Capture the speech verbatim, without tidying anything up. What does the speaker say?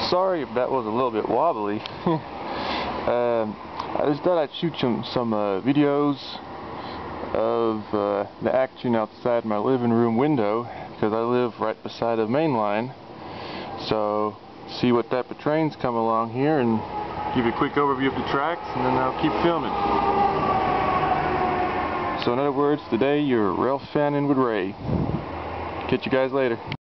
Sorry if that was a little bit wobbly. um, I just thought I'd shoot some, some uh, videos of uh, the action outside my living room window, because I live right beside a main line. So see what type of trains come along here and give you a quick overview of the tracks, and then I'll keep filming. So in other words, today you're Ralph fanning with Ray. Catch you guys later.